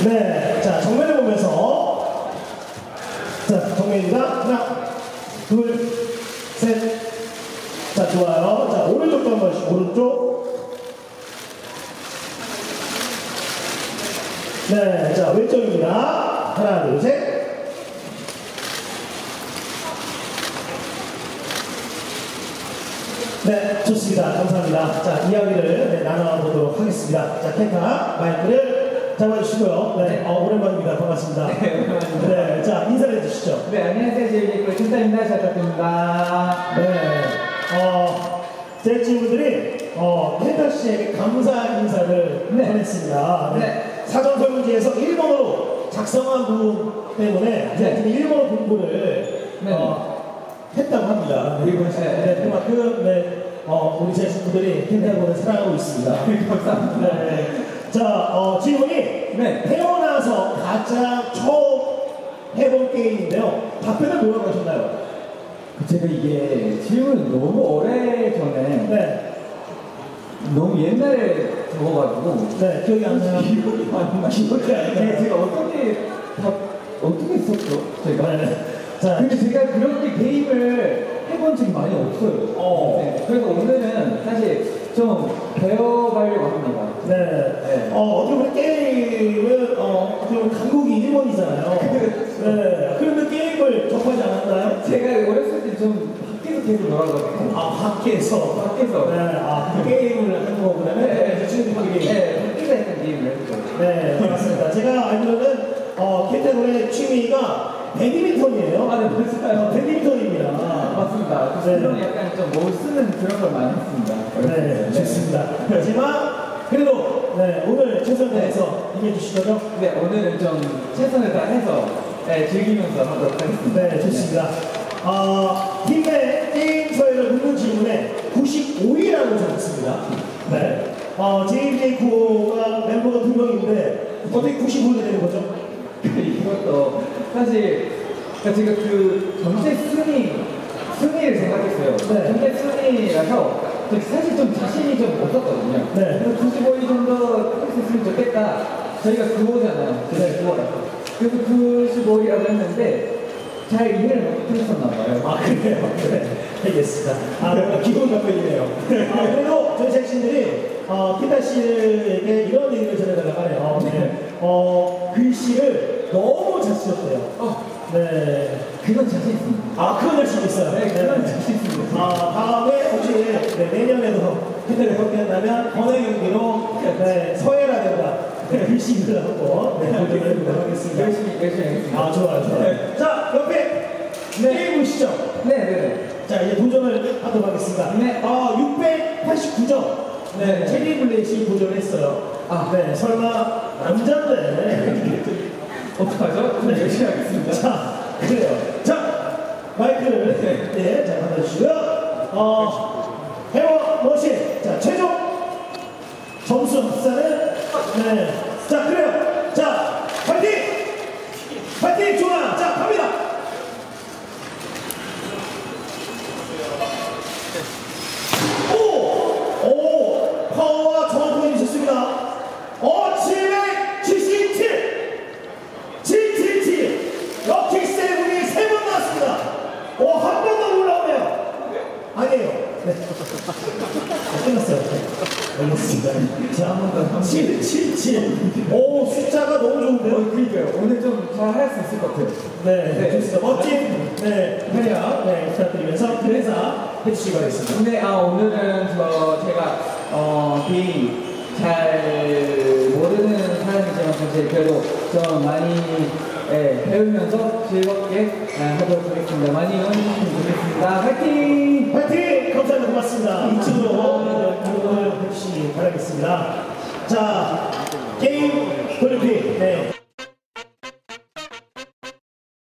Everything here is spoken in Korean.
네, 자, 정면을 보면서. 자, 정면입니다. 하나, 둘, 셋. 자, 좋아요. 자, 오른쪽도 한 번씩, 오른쪽. 네, 자, 왼쪽입니다. 하나, 둘, 셋. 네, 좋습니다. 감사합니다. 자, 이야기를 나눠보도록 하겠습니다. 자, 켄타 마이크를 잡아주시고요. 네, 오랜만입니다. 반갑습니다. 네, 오랜만입니다. 네, 자, 인사를 해주시죠. 네, 안녕하세요. 제이미고 켄타입니다. 잘 부탁드립니다. 네, 제 친구들이 켄타 씨에게 감사 인사를 전했습니다. 네. 사전 설문지에서 일본어로 작성한 부분 때문에 제가 일본어 공부를 했다고 합니다. 그만큼 우리 제 친구들이 켄타군을 사랑하고 있습니다. 감사합니다. 네. 자, 질문이 태어나서 가장 처음 해본 게임인데요. 답변은 뭐라고 하셨나요? 제가 이게 질문 너무 오래 전에 너무 옛날에 적어가지고 기억이 안 나요. 기억이 안 나요. 기억이 안 나요. 제가 어떻게 썼죠? 제가 자, 근데 제가 그렇게 게임을 해본 적이 많이 없어요. 그래서 오늘은 사실 좀 배워가려고 합니다. 어떻게 보면 게임은 어떻게 보면 강국이 일본이잖아요. 그런데 게임을 접하지 않았나요? 제가 어렸을 때 좀 밖에서 계속 놀아가지고. 밖에서. 그 게임을 하는 거구나. 친구들끼리. 밖에서 했던 게임을 했죠. 맞습니다. 제가 알기로는 켄타군의 취미가 배드민턴이에요. 네, 맞아요. 배드민턴입니다. 맞습니다. 그런 약간 좀 못 쓰는 그런 걸 많이 했습니다. 좋습니다. 하지만 그래도 오늘 최선을 다해서 임해주신 거죠? 네, 오늘은 좀 최선을 다해서 즐기면서 하도록 하겠습니다. 좋습니다. 팀의 게임 서열을 묻는 질문에 95위라고 적었습니다. JJ9가 멤버가 2명인데 어떻게 95위가 되는 거죠? 이것도 사실 제가 그 전체 순위를 생각했어요. 전체 순위라서 사실 좀 자신이 좀 없었거든요. 그래서 95위 정도 했으면 좋겠다. 저희가 9호잖아요. 9호라서. 그래서 95위라고 했는데 잘 이해를 못했었나봐요. 그래요? 알겠습니다. 뭔가 기본 답변이네요. 그래도 저희 제작진들이 켄타 씨에게 이런 얘기를 전해달라고 하네요. 글씨를 너무 잘 쓰셨대요. 그건 자신 있습니다. 그건 자신 있어요. 그건 자신 있습니다. 다음에 혹시 내년에도 켄타를 그렇게 한다면 번외 경기로 서해라든가 글씨를 하고 도전을 해보도록 하겠습니다. 열심히 하겠습니다. 좋아요. 자, 옆에 게임 보시죠. 자, 이제 도전을 하도록 하겠습니다. 689점. 체리 블레이시 도전했어요. 설마 남자인데. 어떡하죠? 열심히 하겠습니다. 자, 그래요. 자, 마이크를 자, 받아주시고요. 헤어 머신. 자, 최종 점수 합산은 자, 그래요. 자, 파이팅! 좋아. 자, 갑니다. 파워와 정확하게 주셨습니다. 777! 럭키 세븐이 3번 나왔습니다. 한 번 더 올라오네요. 아니에요. 끝났어요. 알겠습니다. 자, 한 번 더. 777. 숫자가 너무 좋은데요? 그러니까요. 오늘 좀 잘 할 수 있을 것 같아요. 좋습니다. 멋진, 활약, 부탁드리면서 인사 해주시기 바라겠습니다. 오늘은 제가, 게임 잘 모르는 사람이지만 사실 그래도 좀 많이 배우면서 즐겁게 하도록 하겠습니다. 많이 응원해주시면 좋겠습니다. 화이팅! 감사합니다. 고맙습니다. 이쪽으로 응원을 해주시기 바라겠습니다. 자, 게임 돌리기.